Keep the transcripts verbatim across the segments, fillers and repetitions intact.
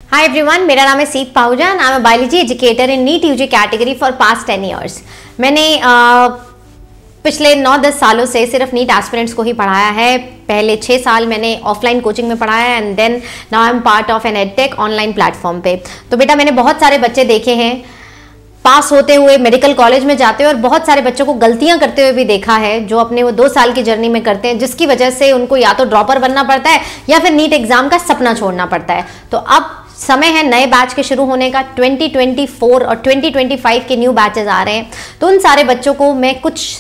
Hi everyone, मेरा नाम है Seep Pahuja and I'm a biology educator in NEET UG category for past ten years. मैंने uh, पिछले नौ दस सालों से सिर्फ नीट एस्पिरेंट्स को ही पढ़ाया है। पहले छः साल मैंने ऑफलाइन कोचिंग में पढ़ाया है and then now I am part of an edtech online platform पे। तो बेटा मैंने बहुत सारे बच्चे देखे हैं पास होते हुए मेडिकल कॉलेज में जाते हैं और बहुत सारे बच्चों को गलतियां करते हुए भी देखा है जो अपने वो दो साल की जर्नी में करते हैं, जिसकी वजह से उनको या तो ड्रॉपर बनना पड़ता है या फिर नीट एग्जाम का सपना छोड़ना पड़ता है। तो अब समय है नए बैच के शुरू होने का। ट्वेंटी ट्वेंटी फोर और ट्वेंटी ट्वेंटी फाइव के न्यू बैचेस आ रहे हैं, तो उन सारे बच्चों को मैं कुछ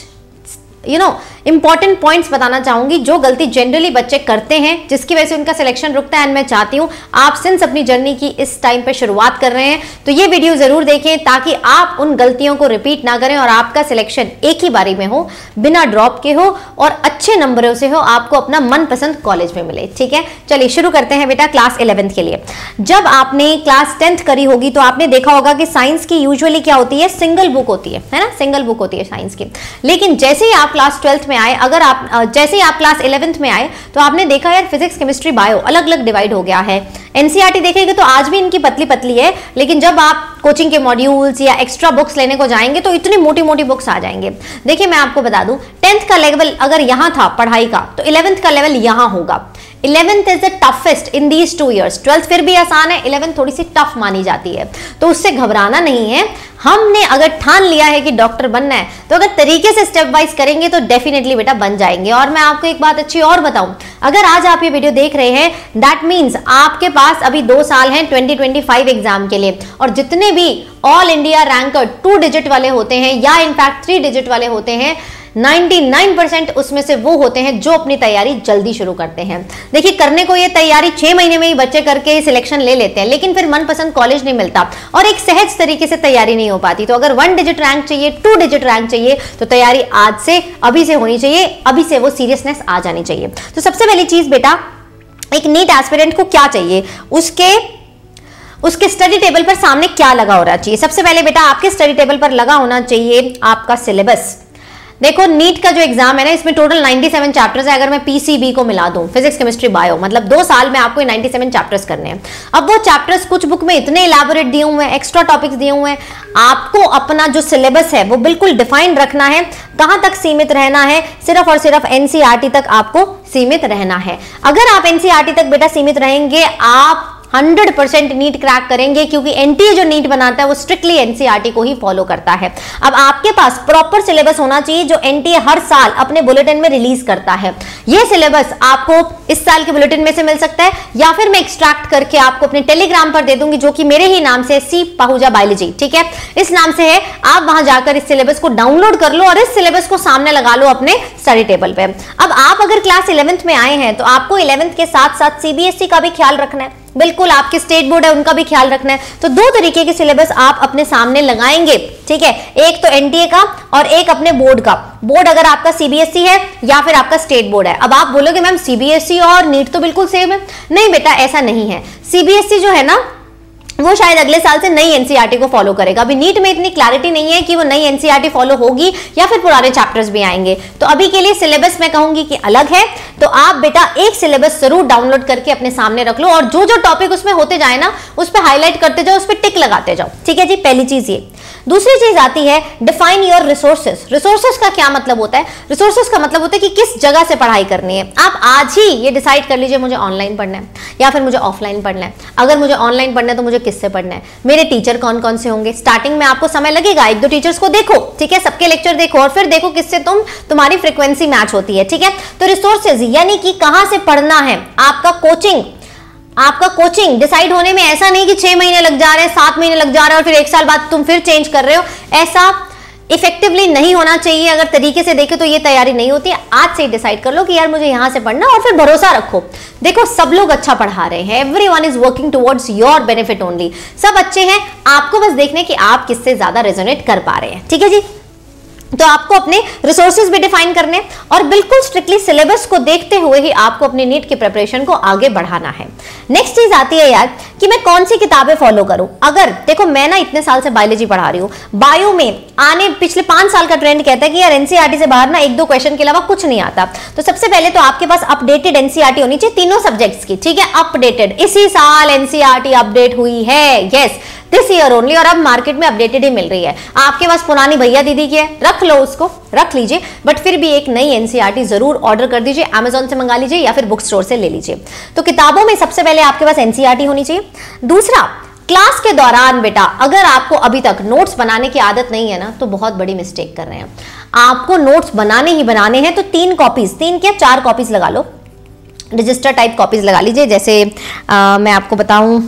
यू नो इंपॉर्टेंट पॉइंट्स बताना चाहूंगी जो गलती जनरली बच्चे करते हैं जिसकी वजह से उनका सिलेक्शन रुकता है। एंड मैं चाहती हूं आप सिंस अपनी जर्नी की इस टाइम पे शुरुआत कर रहे हैं तो ये वीडियो जरूर देखें ताकि आप उन गलतियों को रिपीट ना करें और आपका सिलेक्शन एक ही बारी में हो, बिना ड्रॉप के हो और अच्छे नंबरों से हो, आपको अपना मनपसंद कॉलेज में मिले। ठीक है, चलिए शुरू करते हैं बेटा क्लास इलेवेंथ के लिए। जब आपने क्लास टेंथ करी होगी तो आपने देखा होगा कि साइंस की यूजुअली क्या होती है, सिंगल बुक होती है, है ना, सिंगल बुक होती है साइंस की। लेकिन जैसे ही आप क्लास ट्वेल्थ में आए, अगर आप जैसे ही आप क्लास इलेवेंथ में आए तो आपने देखा यार फिजिक्स केमिस्ट्री बायो अलग अलग डिवाइड हो गया है। एनसीईआरटी देखेंगे तो आज भी इनकी पतली पतली है, लेकिन जब आप कोचिंग के मॉड्यूल्स या एक्स्ट्रा बुक्स लेने को जाएंगे तो इतनी मोटी मोटी बुक्स आ जाएंगे। देखिए मैं आपको बता दूं, टेंथ का लेवल अगर यहां था पढ़ाई का तो इलेवेंथ का लेवल यहां होगा। Eleventh is the toughest in these two years. Twelfth फिर भी आसान है, इलेवेंथ थोड़ी सी टफ मानी जाती है, तो उससे घबराना नहीं है। हमने अगर ठान लिया है कि डॉक्टर बनना है तो अगर तरीके से स्टेप वाइज करेंगे तो डेफिनेटली बेटा बन जाएंगे। और मैं आपको एक बात अच्छी और बताऊं, अगर आज आप ये वीडियो देख रहे हैं दैट मीन्स आपके पास अभी दो साल हैं ट्वेंटी ट्वेंटी फाइव एग्जाम के लिए, और जितने भी all India ranker two digit वाले होते हैं या इनफैक्ट थ्री डिजिट वाले होते हैं, निन्यानवे परसेंट उसमें से वो होते हैं जो अपनी तैयारी जल्दी शुरू करते हैं। देखिए करने को ये तैयारी छह महीने में ही बच्चे करके सिलेक्शन ले लेते हैं, लेकिन फिर मनपसंद कॉलेज नहीं मिलता और एक सहज तरीके से तैयारी नहीं हो पाती। तो अगर वन डिजिट रैंक चाहिए, टू डिजिट रैंक चाहिए तो तैयारी आज से अभी से होनी चाहिए, अभी से वो सीरियसनेस आ जानी चाहिए। तो सबसे पहली चीज बेटा, एक नीट एस्पिरेंट को क्या चाहिए, उसके उसके स्टडी टेबल पर सामने क्या लगा होना चाहिए। सबसे पहले बेटा आपके स्टडी टेबल पर लगा होना चाहिए आपका सिलेबस। देखो नीट का जो एग्जाम है ना, इसमें टोटल सत्तानवे चैप्टर्स है। अगर मैं पीसीबी को मिला दूं, फिजिक्स केमिस्ट्री बायो, मतलब दो साल में आपको सत्तानवे चैप्टर्स करने हैं। अब वो चैप्टर्स कुछ बुक में इतने इलैबोरेट दिए हुए हैं, एक्स्ट्रा टॉपिक्स दिए हुए हैं, आपको अपना जो सिलेबस है वो बिल्कुल डिफाइन रखना है। कहां तक सीमित रहना है, सिर्फ और सिर्फ एनसीईआरटी तक आपको सीमित रहना है। अगर आप एनसीईआरटी तक बेटा सीमित रहेंगे, आप हंड्रेड परसेंट नीट क्रैक करेंगे, क्योंकि एनटीए जो नीट बनाता है वो स्ट्रिक्टली एनसीईआरटी को ही फॉलो करता है। अब आपके पास प्रॉपर सिलेबस होना चाहिए जो एनटीए हर साल अपने बुलेटिन में रिलीज करता है। ये सिलेबस आपको इस साल के बुलेटिन में से मिल सकता है या फिर मैं एक्सट्रैक्ट करके आपको अपने टेलीग्राम पर दे दूंगी, जो कि मेरे ही नाम से सीप पाहुजा बायोलॉजी, ठीक है, इस नाम से है। आप वहां जाकर इस सिलेबस को डाउनलोड कर लो और इस सिलेबस को सामने लगा लो अपने स्टडी टेबल पे। अब आप अगर क्लास इलेवेंथ में आए हैं तो आपको इलेवेंथ के साथ साथ सीबीएसई का भी ख्याल रखना है, बिल्कुल आपके स्टेट बोर्ड है उनका भी ख्याल रखना है। तो दो तरीके के सिलेबस आप अपने सामने लगाएंगे, ठीक है, एक तो एनटीए का और एक अपने बोर्ड का। बोर्ड अगर आपका सीबीएसई है या फिर आपका स्टेट बोर्ड है। अब आप बोलोगे मैम सीबीएसई और नीट तो बिल्कुल सेम है। नहीं बेटा ऐसा नहीं है। सीबीएसई जो है ना वो शायद अगले साल से नई एनसीईआरटी को फॉलो करेगा। अभी नीट में इतनी क्लैरिटी नहीं है कि वो नई एनसीईआरटी फॉलो होगी या फिर पुराने चैप्टर्स भी आएंगे। तो अभी के लिए सिलेबस मैं कहूंगी कि अलग है। तो आप बेटा एक सिलेबस जरूर डाउनलोड करके अपने सामने रख लो और जो जो टॉपिक उसमें होते जाए ना उस पर हाईलाइट करते जाओ, उस पर टिक लगाते जाओ, ठीक है जी। पहली चीज ये। दूसरी चीज आती है डिफाइन योर रिसोर्सेस। रिसोर्सेस का क्या मतलब होता है? रिसोर्सेस का मतलब होता है कि किस जगह से पढ़ाई करनी है। आप आज ही ये डिसाइड कर लीजिए मुझे ऑनलाइन पढ़ना है या फिर मुझे ऑफलाइन पढ़ना है। अगर मुझे ऑनलाइन पढ़ना है तो मुझे किससे पढ़ना है, मेरे टीचर कौन कौन से होंगे। स्टार्टिंग में आपको समय लगेगा, एक दो टीचर्स को देखो, ठीक है, सबके लेक्चर देखो और फिर देखो किससे तुम तुम्हारी फ्रीक्वेंसी मैच होती है, ठीक है। तो रिसोर्सेज यानी कि कहां से पढ़ना है। आपका कोचिंग आपका कोचिंग डिसाइड होने में ऐसा नहीं कि छह महीने लग जा रहे हैं, सात महीने लग जा रहे हैं और फिर एक साल बाद तुम फिर चेंज कर रहे हो। ऐसा इफेक्टिवली नहीं होना चाहिए। अगर तरीके से देखे तो ये तैयारी नहीं होती है। आज से डिसाइड कर लो कि यार मुझे यहां से पढ़ना, और फिर भरोसा रखो। देखो सब लोग अच्छा पढ़ा रहे हैं, everyone is working towards your benefit only. सब अच्छे हैं, आपको बस देखने कि आप किससे ज्यादा रेजोनेट कर पा रहे हैं, ठीक है जी। तो आपको अपने रिसोर्सेज भी डिफाइन करने और बिल्कुल स्ट्रिक्टली सिलेबस को देखते हुए ही आपको अपनी नीट की प्रिपरेशन को आगे बढ़ाना है। नेक्स्ट चीज आती है यार कि मैं कौन सी किताबें फॉलो करूं। अगर देखो मैं ना इतने साल से बायोलॉजी पढ़ा रही हूँ, बायो में आने पिछले पांच साल का ट्रेंड कहता है कि यार एनसीईआरटी से बाहर ना एक दो क्वेश्चन के अलावा कुछ नहीं आता। तो सबसे पहले तो आपके पास अपडेटेड एनसीईआरटी होनी चाहिए तीनों सब्जेक्ट्स की, ठीक है, अपडेटेड। इसी साल एनसीईआरटी अपडेट हुई है, यस दिस ईयर ओनली, और अब मार्केट में अपडेटेड ही मिल रही है। आपके पास पुरानी भैया दीदी की है, रख लो, उसको रख लीजिए, बट फिर भी एक नई एनसीईआरटी जरूर ऑर्डर कर दीजिए, अमेजॉन से मंगा लीजिए या फिर बुक स्टोर से ले लीजिए। तो किताबों में सबसे पहले आपके पास एनसीईआरटी होनी चाहिए। दूसरा, क्लास के दौरान बेटा अगर आपको अभी तक नोट्स बनाने की आदत नहीं है ना, तो बहुत बड़ी मिस्टेक कर रहे हैं। आपको नोट्स बनाने ही बनाने हैं, तो तीन कॉपीज, तीन क्या चार कॉपीज लगा लो, रजिस्टर टाइप कॉपीज लगा लीजिए। जैसे आ, मैं आपको बताऊं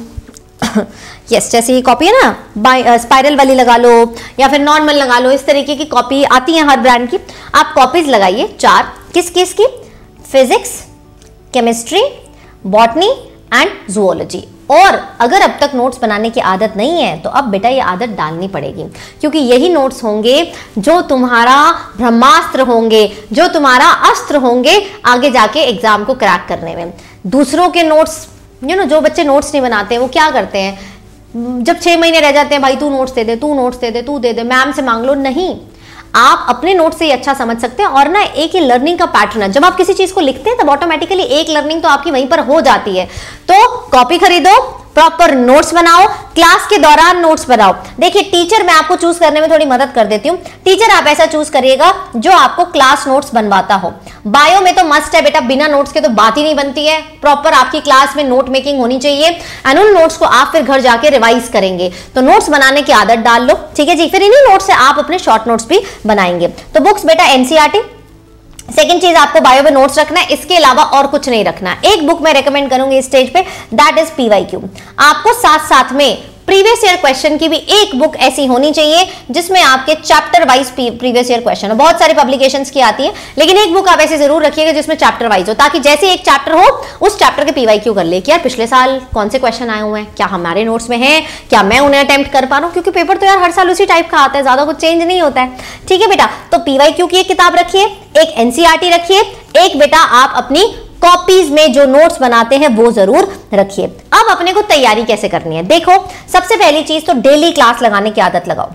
यस yes, जैसे ये कॉपी है ना, स्पाइरल वाली लगा लो या फिर नॉर्मल लगा लो, इस तरीके की कॉपी आती है हर ब्रांड की। आप कॉपीज लगाइए चार, किस किस की, physics, chemistry, botany and zoology. और अगर अब तक नोट्स बनाने की आदत नहीं है तो अब बेटा ये आदत डालनी पड़ेगी, क्योंकि यही नोट्स होंगे जो तुम्हारा ब्रह्मास्त्र होंगे, जो तुम्हारा अस्त्र होंगे आगे जाके एग्जाम को क्रैक करने में। दूसरों के नोट्स, यू नो, जो बच्चे नोट्स नहीं बनाते हैं वो क्या करते हैं, जब छह महीने रह जाते हैं, भाई तू नोट्स दे दे, तू नोट्स दे दे, तू दे दे, मैम से मांग लो। नहीं, आप अपने नोट से ही अच्छा समझ सकते हैं। और ना एक ही लर्निंग का पैटर्न है, जब आप किसी चीज को लिखते हैं तब ऑटोमेटिकली एक लर्निंग तो आपकी वहीं पर हो जाती है। तो कॉपी खरीदो, प्रॉपर नोट्स बनाओ, क्लास के दौरान नोट्स बनाओ। देखिए टीचर मैं आपको चूज करने में थोड़ी मदद कर देती हूँ। टीचर आप ऐसा चूज करिएगा जो आपको क्लास नोट्स बनवाता हो। बायो में तो मस्ट है बेटा, बिना नोट्स के तो बात ही नहीं बनती है। प्रॉपर आपकी क्लास में नोट मेकिंग होनी चाहिए एंड उन नोट्स को आप फिर घर जाके रिवाइज करेंगे। तो नोट्स बनाने की आदत डाल लो, ठीक है जी। फिर इन्हीं नोट्स से आप अपने शॉर्ट नोट्स भी बनाएंगे। तो बुक्स बेटा एनसीईआरटी, सेकेंड चीज आपको बायो में नोट्स रखना है, इसके अलावा और कुछ नहीं रखना। एक बुक मैं रेकमेंड करूंगी इस स्टेज पे, दैट इज पीवाईक्यू। आपको साथ साथ में प्रीवियस ईयर क्वेश्चन की भी एक बुक ऐसी होनी चाहिए जिसमें आपके chapter wise previous year question हो। बहुत सारी पब्लिकेशंस की आती है, लेकिन एक बुक आप ऐसे जरूर रखिएगा जिसमें चैप्टर वाइज हो, ताकि जैसे एक चैप्टर हो उस चैप्टर के पीवाईक्यू कर ले कि यार पिछले साल कौन से क्वेश्चन आए हुए हैं, क्या हमारे नोट्स में हैं, क्या मैं उन्हें अटेम्प्ट कर पा रहा हूँ, क्योंकि पेपर तो यार हर साल उसी टाइप का आता है, ज्यादा कुछ चेंज नहीं होता है, ठीक है बेटा। तो पीवाईक्यू की एक किताब रखिए, एक एनसीईआरटी रखिए, एक बेटा आप अपनी कॉपीज में जो नोट्स बनाते हैं वो जरूर रखिए। अब अपने को तैयारी कैसे करनी है, देखो सबसे पहली चीज तो डेली क्लास लगाने की आदत लगाओ।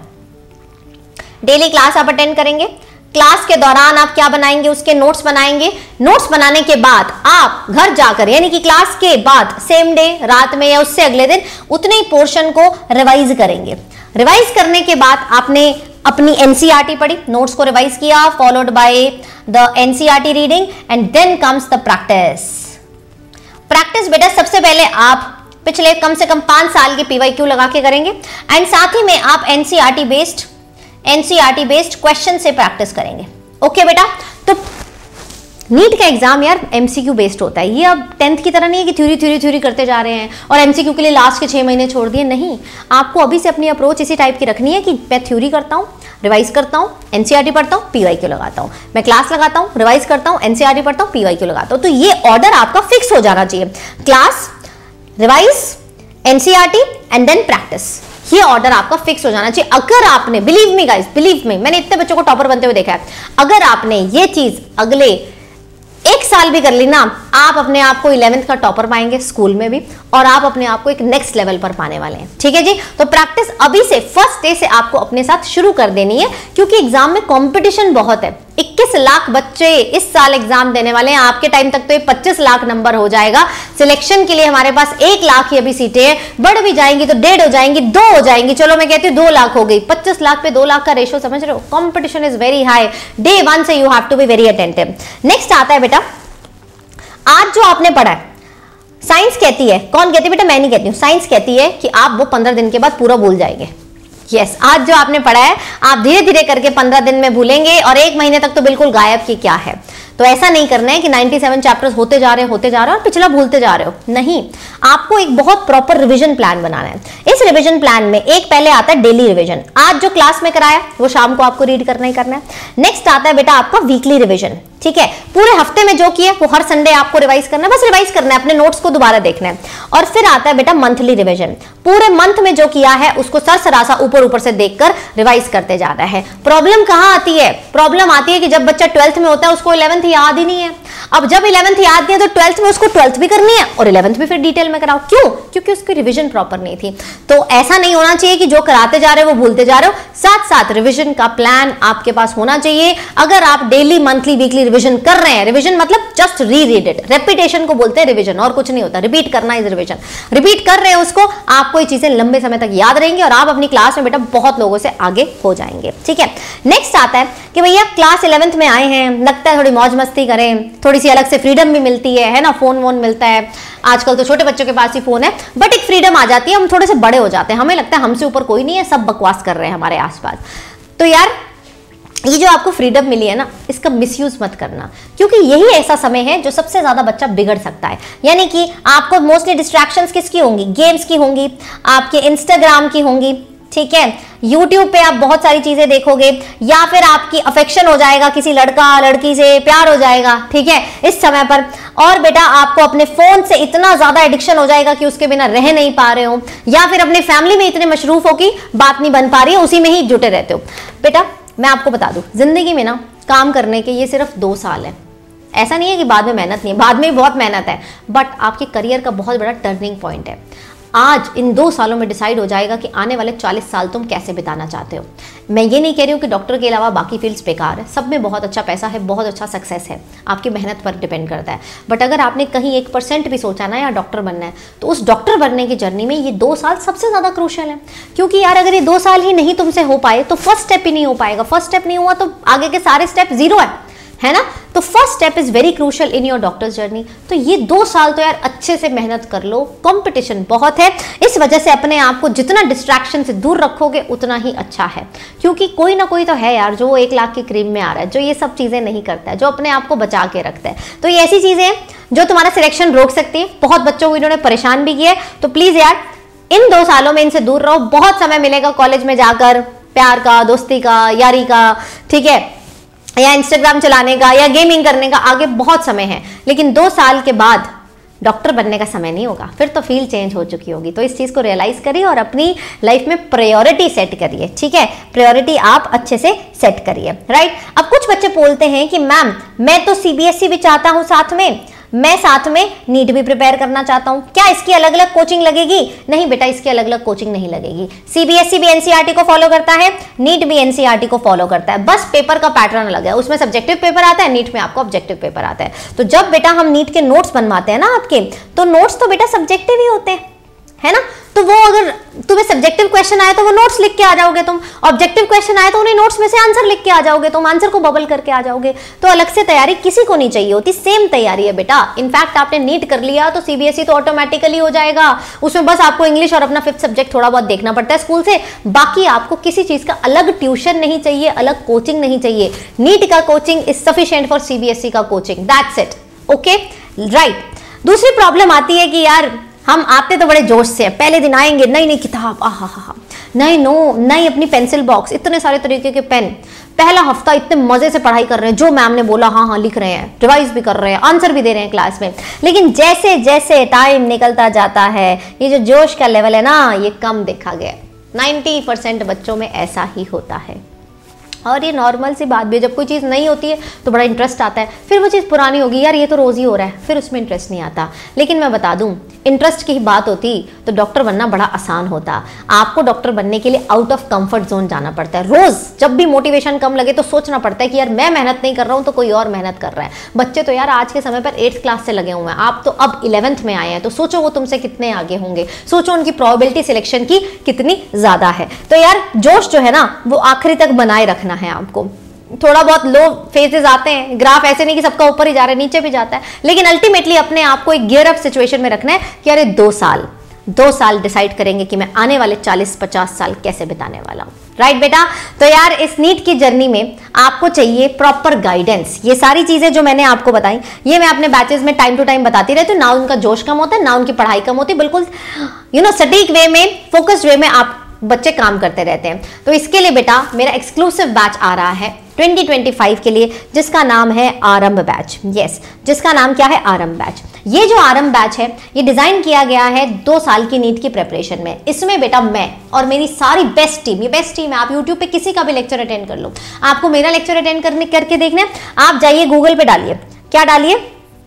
डेली क्लास आप अटेंड करेंगे, क्लास के दौरान आप क्या बनाएंगे, उसके नोट्स बनाएंगे। नोट्स बनाने के बाद आप घर जाकर, यानी कि क्लास के बाद सेम डे रात में या उससे अगले दिन उतने ही पोर्शन को रिवाइज करेंगे। रिवाइज करने के बाद आपने अपनी एनसीईआरटी पढ़ी, नोट्स को रिवाइज किया, followed by the NCERT reading and then comes the practice. Practice बेटा सबसे पहले आप पिछले कम से कम पांच साल के पीवाईक्यू लगा के करेंगे एंड साथ ही में आप NCERT based NCERT based question से प्रैक्टिस करेंगे। ओके बेटा, तो नीट का एग्जाम यार एमसीक्यू बेस्ड होता है। ये अब टेंथ की तरह नहीं है कि थ्योरी थ्योरी थ्योरी करते जा रहे हैं और एमसीक्यू के लिए लास्ट के छह महीने छोड़ दिए। नहीं, आपको अभी से अपनी अप्रोच इसी टाइप की रखनी है कि मैं थ्योरी करता हूँ, रिवाइज करता हूँ, एनसीईआरटी पढ़ता हूँ, पीवाईक्यू लगाता हूँ, मैं क्लास लगाता हूँ, रिवाइज करता हूँ, एनसीईआरटी पढ़ता हूँ, पीवाईक्यू लगाता हूँ। तो ये ऑर्डर आपका फिक्स हो जाना चाहिए, class, revise, NCERT and then practice. ये ऑर्डर आपका फिक्स हो जाना चाहिए। अगर आपने, believe me guys, believe me, मैंने इतने बच्चों को टॉपर बनते हुए देखा है, अगर आपने ये चीज अगले एक साल भी कर ली ना, आप अपने आप को इलेवेंथ का टॉपर पाएंगे स्कूल में भी, और आप अपने आप को एक नेक्स्ट लेवल पर पाने वाले हैं, ठीक है जी। तो प्रैक्टिस अभी से फर्स्ट डे से आपको अपने साथ शुरू कर देनी है, क्योंकि एग्जाम में कंपटीशन बहुत है। इक्कीस लाख बच्चे इस साल एग्जाम देने वाले हैं, आपके टाइम तक तो ये पच्चीस लाख नंबर हो जाएगा। सिलेक्शन के लिए हमारे पास एक लाख ही अभी सीटें हैं, बढ़ भी जाएंगी तो डेढ़ हो जाएंगी, दो हो जाएंगी, चलो मैं कहती हूँ दो लाख हो गई। पच्चीस लाख पे दो लाख का रेशो समझ रहे हो, competition is very high. Day one से you have to be very attentive. Next आता है बेटा, आज जो आपने पढ़ा है, साइंस कहती है, कौन कहती है बेटा, मैं नहीं कहती हूँ, साइंस कहती है कि आप वो पंद्रह दिन के बाद पूरा भूल जाएंगे। यस yes, आज जो आपने पढ़ा है आप धीरे धीरे करके पंद्रह दिन में भूलेंगे और एक महीने तक तो बिल्कुल गायब कि क्या है। तो ऐसा नहीं करना है कि सत्तानवे चैप्टर्स होते जा रहे होते जा रहे हो और पिछला भूलते जा रहे हो। नहीं, आपको एक बहुत प्रॉपर रिवीजन प्लान बनाना है। इस रिवीजन प्लान में एक पहले आता है डेली रिवीजन, आज जो क्लास में कराया वो शाम को आपको रीड करना ही करना है। नेक्स्ट आता है बेटा आपका वीकली रिवीजन, ठीक है। पूरे हफ्ते में जो किया वो हर संडे आपको रिवाइज करना है, बस रिवाइज करना है, अपने नोट्स को दोबारा देखना है। और फिर आता है बेटा मंथली रिवीजन। पूरे मंथ में जो किया है उसको सरसरासा ऊपर ऊपर से देखकर रिवाइज करते जाना है। प्रॉब्लम कहां आती है? प्रॉब्लम आती है कि जब बच्चा ट्वेल्थ में होता है उसको इलेवेंथ याद ही नहीं है। अब जब इलेवेंथ याद नहीं है तो ट्वेल्थ में उसको ट्वेल्थ भी करनी है और इलेवेंथ भी फिर डिटेल में कराओ। क्यों? क्योंकि उसकी रिवीजन प्रॉपर नहीं थी। तो ऐसा नहीं होना चाहिए कि जो कराते जा रहे हो वो भूलते जा रहे हो, साथ साथ रिवीजन का प्लान आपके पास होना चाहिए। अगर आप डेली मंथली वीकली रिवीजन कर रहे हैं, रिवीजन मतलब जस्ट री रीड इट, रेपिटेशन को बोलते हैं रिवीजन, और कुछ नहीं होता, रिपीट करना इज रिवीजन। रिपीट कर रहे हैं उसको, आपको ये चीजें लंबे समय तक याद रहेंगी और आप अपनी क्लास में बेटा बहुत लोगों से आगे हो जाएंगे, ठीक है। नेक्स्ट आता है कि भैया क्लास इलेवेंथ में आए हैं, लगता है थोड़ी मौज मस्ती करें, थोड़ी सी अलग से फ्रीडम भी मिलती है है ना, फोन वोन मिलता है, आजकल तो छोटे बच्चों के पास ही फोन है, बट एक फ्रीडम आ जाती है, हम थोड़े से बड़े हो जाते हैं, हमें लगता है हमसे ऊपर कोई नहीं है, सब बकवास कर रहे हैं हमारे आसपास। तो यार ये जो आपको फ्रीडम मिली है ना, इसका मिसयूज मत करना, क्योंकि यही ऐसा समय है जो सबसे ज्यादा बच्चा बिगड़ सकता है। यानी कि आपको मोस्टली डिस्ट्रैक्शंस किसकी होंगी? गेम्स की होंगी, आपके इंस्टाग्राम की होंगी, ठीक है, यूट्यूब पे आप बहुत सारी चीजें देखोगे, या फिर आपकी अफेक्शन हो जाएगा किसी लड़का लड़की से, प्यार हो जाएगा, ठीक है, इस समय पर। और बेटा आपको अपने फोन से इतना ज्यादा एडिक्शन हो जाएगा कि उसके बिना रह नहीं पा रहे हो, या फिर अपने फैमिली में इतने मशरूफ हो कि बात नहीं बन पा रही है, उसी में ही जुटे रहते हो। बेटा मैं आपको बता दूं, जिंदगी में ना काम करने के ये सिर्फ दो साल है। ऐसा नहीं है कि बाद में मेहनत नहीं है, बाद में भी बहुत मेहनत है, बट आपके करियर का बहुत बड़ा टर्निंग पॉइंट है। आज इन दो सालों में डिसाइड हो जाएगा कि आने वाले चालीस साल तुम कैसे बिताना चाहते हो। मैं ये नहीं कह रही हूँ कि डॉक्टर के अलावा बाकी फील्ड्स बेकार है, सब में बहुत अच्छा पैसा है, बहुत अच्छा सक्सेस है, आपकी मेहनत पर डिपेंड करता है। बट अगर आपने कहीं एक परसेंट भी सोचा ना यार डॉक्टर बनना है, तो उस डॉक्टर बनने की जर्नी में ये दो साल सबसे ज़्यादा क्रूशियल है। क्योंकि यार अगर ये दो साल ही नहीं तुमसे हो पाए तो फर्स्ट स्टेप ही नहीं हो पाएगा, फर्स्ट स्टेप नहीं हुआ तो आगे के सारे स्टेप जीरो है, है ना। तो first step is very crucial in your doctor's journey. तो ये दो साल तो यार अच्छे से मेहनत कर लो, कंपटीशन बहुत है, इस वजह से अपने आप को जितना डिस्ट्रैक्शन से दूर रखोगे उतना ही अच्छा है। क्योंकि कोई ना कोई तो है यार जो एक लाख की क्रीम में आ रहा है, जो ये सब चीजें नहीं करता है, जो अपने आप को बचा के रखता है। तो ये ऐसी चीजें हैं जो तुम्हारा सिलेक्शन रोक सकती है। बहुत बच्चों को इन्होंने परेशान भी किया है, तो प्लीज यार इन दो सालों में इनसे दूर रहो। बहुत समय मिलेगा कॉलेज में जाकर प्यार का, दोस्ती का, यारी का, ठीक है, या इंस्टाग्राम चलाने का या गेमिंग करने का, आगे बहुत समय है। लेकिन दो साल के बाद डॉक्टर बनने का समय नहीं होगा, फिर तो फील्ड चेंज हो चुकी होगी। तो इस चीज़ को रियलाइज करिए और अपनी लाइफ में प्रायोरिटी सेट करिए, ठीक है, प्रायोरिटी आप अच्छे से सेट करिए, राइट। अब कुछ बच्चे बोलते हैं कि मैम मैं तो सीबीएसई भी चाहता हूँ, साथ में मैं साथ में नीट भी प्रिपेयर करना चाहता हूं, क्या इसकी अलग अलग कोचिंग लगेगी? नहीं बेटा, इसकी अलग अलग कोचिंग नहीं लगेगी। सीबीएसई भी एनसीईआरटी को फॉलो करता है, नीट भी एनसीईआरटी को फॉलो करता है, बस पेपर का पैटर्न अलग है। उसमें सब्जेक्टिव पेपर आता है, नीट में आपको ऑब्जेक्टिव पेपर आता है। तो जब बेटा हम नीट के नोट्स बनवाते हैं ना आपके, तो नोट्स तो बेटा सब्जेक्टिव ही होते हैं, है ना। तो वो अगर तुम्हें सब्जेक्टिव क्वेश्चन आए तो वो नोट्स लिख के आ जाओगे तुम, ऑब्जेक्टिव क्वेश्चन आए तो उन्हें नोट्स में से आंसर लिख के आ जाओगे तुम, आंसर को बबल करके आ जाओगे। तो अलग से तैयारी किसी को नहीं चाहिए होती, सेम तैयारी है बेटा। इनफैक्ट आपने नीट कर लिया तो सीबीएसई तो ऑटोमेटिकली हो जाएगा, उसमें बस आपको इंग्लिश और अपना फिफ्थ सब्जेक्ट थोड़ा बहुत देखना पड़ता है स्कूल से, बाकी आपको किसी चीज का अलग ट्यूशन नहीं चाहिए, अलग कोचिंग नहीं चाहिए। नीट का coaching is sufficient for CBSE का coaching, that's it, okay, right. दूसरी प्रॉब्लम आती है कि यार हम आते तो बड़े जोश से, पहले दिन आएंगे नई नई किताब, आहा हा हा, नई नो नई अपनी पेंसिल बॉक्स, इतने सारे तरीके के पेन, पहला हफ्ता इतने मजे से पढ़ाई कर रहे हैं, जो मैम ने बोला हाँ हाँ लिख रहे हैं, रिवाइज भी कर रहे हैं, आंसर भी दे रहे हैं क्लास में। लेकिन जैसे जैसे टाइम निकलता जाता है, ये जो जोश का लेवल है ना, ये कम देखा गया। नाइन्टी परसेंट बच्चों में ऐसा ही होता है, और ये नॉर्मल सी बात भी है। जब कोई चीज़ नई होती है तो बड़ा इंटरेस्ट आता है, फिर वो चीज़ पुरानी होगी, यार ये तो रोज़ ही हो रहा है, फिर उसमें इंटरेस्ट नहीं आता। लेकिन मैं बता दूं, इंटरेस्ट की ही बात होती तो डॉक्टर बनना बड़ा आसान होता। आपको डॉक्टर बनने के लिए आउट ऑफ कंफर्ट जोन जाना पड़ता है। रोज़ जब भी मोटिवेशन कम लगे तो सोचना पड़ता है कि यार मैं मेहनत नहीं कर रहा हूँ तो कोई और मेहनत कर रहा है। बच्चे तो यार आज के समय पर एट्थ क्लास से लगे हुए हैं, आप तो अब इलेवेंथ में आए हैं, तो सोचो वो तुमसे कितने आगे होंगे, सोचो उनकी प्रोबेबिलिटी सिलेक्शन की कितनी ज़्यादा है। तो यार जोश जो है ना वो आखिरी तक बनाए रखना है आपको। थोड़ा बहुत लो फेजेस आते हैं, ग्राफ ऐसे नहीं कि सबका ऊपर ही जा रहा है, नीचे भी जाता है, लेकिन अल्टीमेटली अपने आप को एक गियर अप सिचुएशन में रखना है कि अरे दो साल दो साल डिसाइड करेंगे कि मैं आने वाले चालीस पचास साल कैसे बिताने वाला हूँ, राइट बेटा। तो यार इस नीट की जर्नी में आपको चाहिए प्रॉपर गाइडेंस। ये सारी चीजें जो मैंने आपको बताई, ये मैं अपने बैचेस में टाइम टू टाइम बताती रहती हूँ। ना उनका जोश कम होता है, ना उनकी पढ़ाई कम होती, बिल्कुल यू नो सटीक वे में, फोकस्ड वे में आप बच्चे काम करते रहते हैं। तो इसके लिए बेटा मेरा एक्सक्लूसिव बैच आ रहा है ट्वेंटी ट्वेंटी फाइव के लिए, जिसका नाम है आरंभ बैच। यस, जिसका नाम क्या है? आरंभ बैच। ये जो आरंभ बैच है ये डिजाइन किया गया है दो साल की नीट की प्रिपरेशन में। इसमें बेटा मैं और मेरी सारी बेस्ट टीम, ये बेस्ट टीम है, आप यूट्यूब पे किसी का भी लेक्चर अटेंड कर लो, आपको मेरा लेक्चर अटेंड करने करके देखना है, आप जाइए गूगल पे डालिए, क्या डालिए?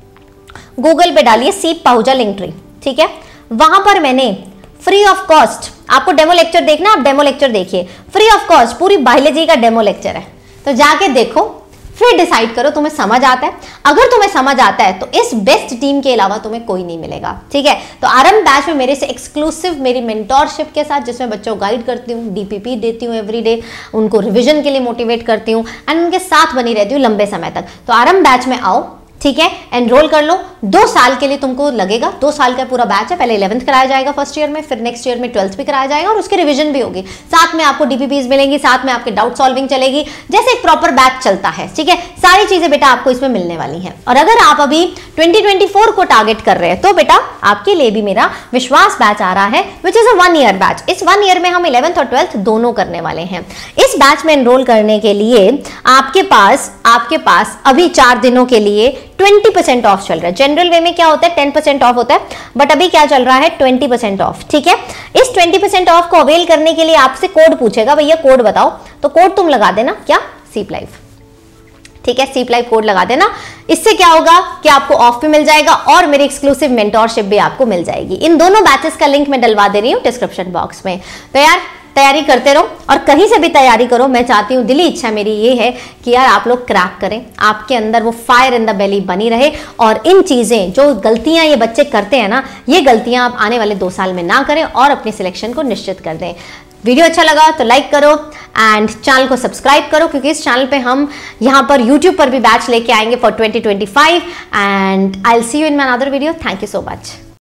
गूगल पे डालिए सीप पाहुजा लिंक ट्री, ठीक है। वहां पर मैंने फ्री ऑफ कॉस्ट, आपको डेमो लेक्चर देखना, आप डेमो लेक्चर देखिए, फ्री ऑफ कॉस्ट पूरी बायोलॉजी का डेमो लेक्चर है, तो जाके देखो, फिर डिसाइड करो तुम्हें समझ आता है। अगर तुम्हें समझ आता है तो इस बेस्ट टीम के अलावा तुम्हें कोई नहीं मिलेगा, ठीक है। तो आरंभ बैच में मेरे से एक्सक्लूसिव मेरी मेंटोरशिप के साथ, जिसमें बच्चों को गाइड करती हूँ, डीपीपी देती हूँ एवरीडे, उनको रिवीजन के लिए मोटिवेट करती हूँ एंड उनके साथ बनी रहती हूँ लंबे समय तक। तो आरंभ बैच में आओ, ठीक है, एनरोल कर लो। दो साल के लिए तुमको लगेगा, दो साल का पूरा बैच है। पहले इलेवेंथ कराया जाएगा फर्स्ट ईयर में, फिर नेक्स्ट ईयर में ट्वेल्थ भी कराया जाएगा और उसकी रिवीजन भी होगी, साथ में आपको डीपीपीज मिलेंगी, साथ में आपके डाउट सॉल्विंग चलेगी, जैसे एक प्रॉपर बैच चलता है, ठीक है। सारी चीजें बेटा आपको इसमें मिलने वाली हैं। और अगर आप अभी ट्वेंटी ट्वेंटी फोर को टारगेट कर रहे हैं तो बेटा आपके लिए भी मेरा विश्वास बैच आ रहा है, which is a one year batch. इस वन ईयर में हम इलेवेंथ और ट्वेल्थ दोनों करने वाले हैं। इस बैच में एनरोल करने के लिए आपके पास आपके पास अभी चार दिनों के लिए ट्वेंटी परसेंट ऑफ चल रहा है। जनरल वे में क्या होता है? टेन परसेंट ऑफ होता है, बट अभी क्या चल रहा है? ट्वेंटी परसेंट ऑफ, ठीक है। इस ट्वेंटी परसेंट ऑफ को अवेल करने के लिए आपसे कोड पूछेगा, भैया कोड बताओ, तो कोड तुम लगा देना, क्या? सीप लाइव, ठीक है, सीप लाइव कोड लगा देना। इससे क्या होगा कि आपको ऑफ भी मिल जाएगा और मेरी एक्सक्लूसिव मेंटोरशिप भी आपको मिल जाएगी। इन दोनों बैचेस का लिंक मैं डलवा दे रही हूँ डिस्क्रिप्शन बॉक्स में। तो यार तैयारी करते रहो और कहीं से भी तैयारी करो। मैं चाहती हूँ, दिली इच्छा मेरी ये है कि यार आप लोग क्रैक करें, आपके अंदर वो फायर इन द बेली बनी रहे और इन चीजें, जो गलतियां ये बच्चे करते हैं ना, ये गलतियां आप आने वाले दो साल में ना करें और अपनी सिलेक्शन को निश्चित कर दें। वीडियो अच्छा लगा तो लाइक करो एंड चैनल को सब्सक्राइब करो, क्योंकि इस चैनल पे हम यहाँ पर यूट्यूब पर भी बैच लेके आएंगे for twenty twenty five and I will see you in my another video. Thank you so much.